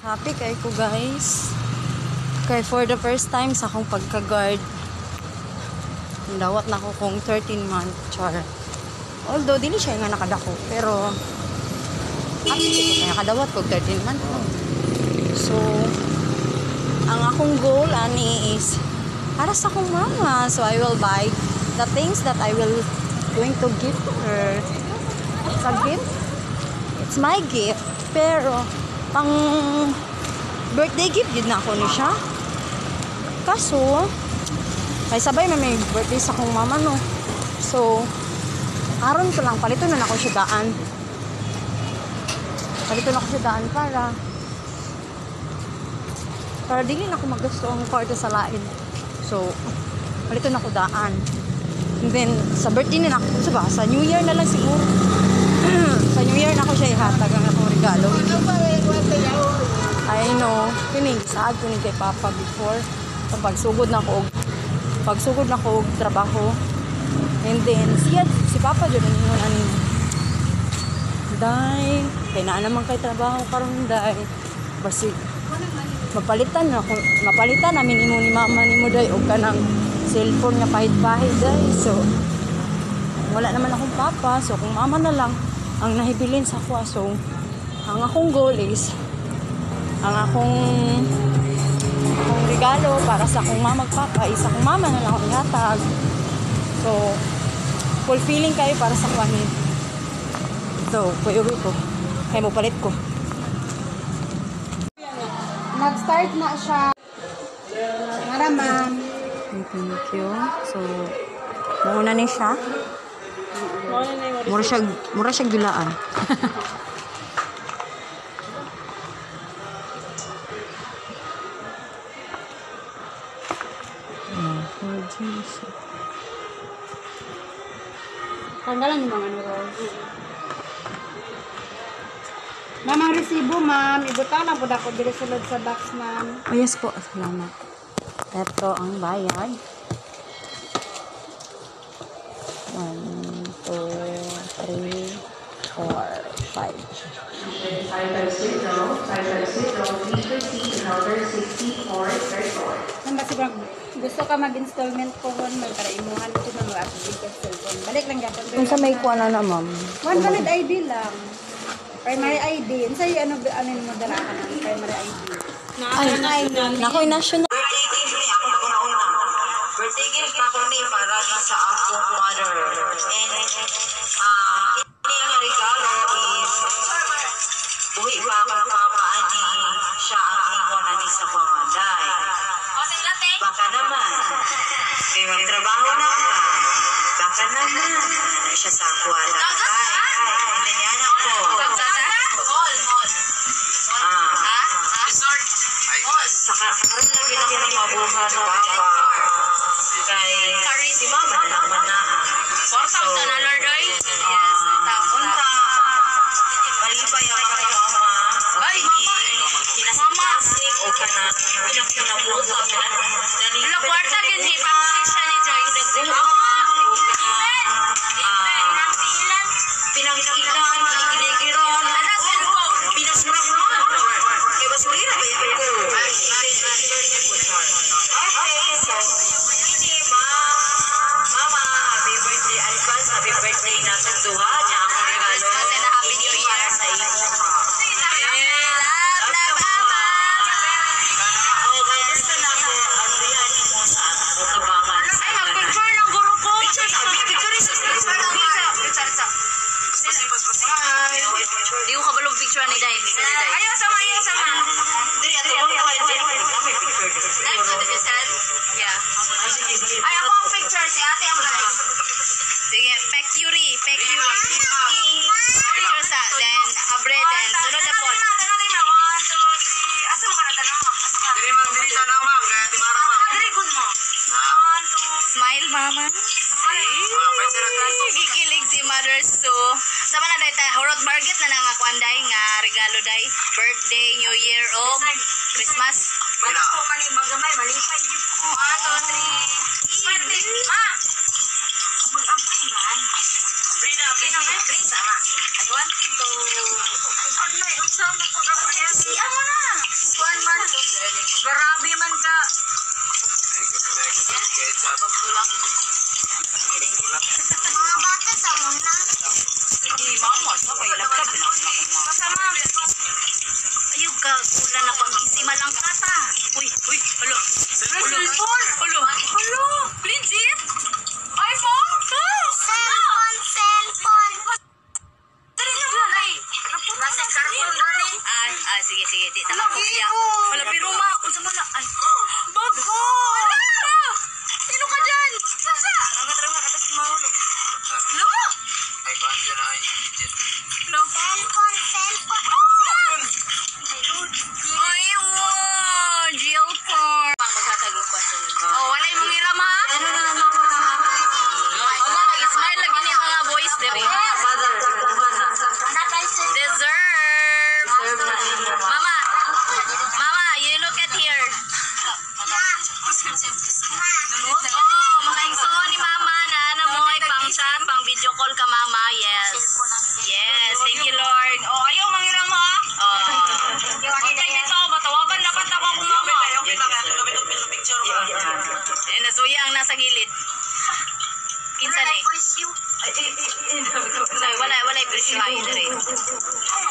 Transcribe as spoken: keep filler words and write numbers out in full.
Happy kay ko guys. Kay for the first time sa akong pagka-guard. Dawat na ko kung thirteen month char. Although dili siya nga nakadako pero happy ko kaya kadawat ko thirteen month. So ang akong goal ani is para sa akong mama. So I will buy the things that I will going to give her. It's a gift. It's my gift. Pero pang birthday gift yun na ako ni siya. Kaso ay sabay na may birthday sa akong mama no. So aron ko lang palito na ako siya daan. Palito na ako siya daan para para dili na ako maggasto ang kwarta sa lain. So palito na ako daan. And then sa birthday na ako sa ba sa New Year na lang siguro. Sa New Year na ako siya ihatag ang akong regalo. I know, kining saad ko ni kay Papa before. So, pagsugod na ko, pagsugod na ko trabaho. And then, siya, si Papa dyan ang ingon ani. Day, kaya na naman kay trabaho karon day. Basi, mapalitan na ako, mapalitan namin imo ni Mama ni mo day, o kanang cellphone nga pahid-pahid day. So, wala naman akong Papa. So, kung Mama na lang ang nahibilin sa ako. So, ang akong goal is ang akong akong regalo para sa akong mama magpapa is akong mama na lang akong ihatag. So, fulfilling kayo para sa kwanin. So, kuyo ko. Kaya mo palit ko. Nag-start na siya. Maraman. Thank you. So, mauna ni siya. Mura siya, mura siya dulaan. Tanggalan yung mga ano. Mamang resibo, ma'am. Ibutan na po ako dili sulod sa box, ma'am. Oh, yes po. Salamat. Ito ang bayad. One, two, three, four, five. five five zero, five five zero, please proceed to number sixty-four, third floor. Ma'am, basi bang gusto ka mag-installment po hon, ma'am, para imuhan ko na mag-update sa cellphone. Balik lang yapon. Kung sa may kuha na na, ma'am. One valid I D lang. Primary I D. Ano sa'yo, ano, ano yung madala ka ng primary I D? Ay, nakoy national. Birthday gift ni ako na una. Birthday gift ako ni para sa akong mother. And ah, ini nga regalo is buhi pa ako ng mama ani siya ang ingon ani sa panganday. Baka naman, kaya magtrabaho na ka. Baka naman, ano siya sa kuwala. Ay, nanyan ako. Saka karon lagi na kini mabuhat papa kay si mama na lang man na so na lorday unta balipay ang kay mama ay mama kinasasik o kana pinakinabuta dali la kwarta gani panglisya ni Joy pinangkilan kinikiran pinasmrak mo kay basurira ba yan ko. Okay, so, ini ma, mama, happy birthday, advance, happy birthday na sa duha, niya akong regalo. Happy New Year sa iyo. Love, love, mama. Okay, gusto na ko, agrihan mo sa ako, tabangan. Ay, mag-picture ng guru ko. Picture, sabi, picture is, picture, picture, picture. Di ko kabalong picture ni Day. Ayaw, sama, ayaw, sama. Diri, ato, ang kawai, diri, may picture. Yeah. Ay, ako ang picture, si ate ang live. Sige, pecuri, pecuri. Picture sa, then, abre, then, sunod na po. One, two, three. Asa mo ka na tanong? Diri mang diri tanong mang, kaya ti mara mang. Diri good mo. One, two, Smile, mama. gigilig si Mother Sue. Sama na dahil tayo, horot barget na nang ako anday nga regalo day. Birthday, New Year, o Christmas. Balas ko mali magamay, malipay. One, two, three. Birthday, ma! Mag-abay man. Abray na, abray na. Abray sama. I want to... Ano, yung sama pag-abray. Siya mo na. Mga bata sa muna. Hindi, mama, sa kay laptop. Kasama. Ayun ka, kula na pag-isima lang kata. Uy, uy, alo. Cellphone. Alo. Alo. Legit? iPhone? Cellphone, cellphone. Nasa cellphone gani. Ay, ah, sige, sige. Di na makopya. Wala, pero ma, unsa man na. Ay, bago! Sino ka dyan? Sasa! Tara, tara, tara, si Maulo. Ano? Ay, baan dyan ay legit. Ano? Cellphone, cellphone. Ay, wow! Jail for... Maghatag yung kwanso nito. Oh, wala yung mga irama. Ano na naman ko na? Oh, na, nag-smile lagi ni mga boys, dere. Deserve! Mama! Mama, you look at here. Oh, mga igsoon ni Mama na ano mo, ay pang chat, pang video call ka Mama, yes. Yes, thank you Lord. Oh, ayaw mangiram mo ah. Oh. Okay, dito, matawagan dapat ako kung Mama. Okay lang, ito kami itong picture ba? Eh, nasuya ang nasa gilid. Kinsa ni? Ay, wala, wala yung presyo ay, dere.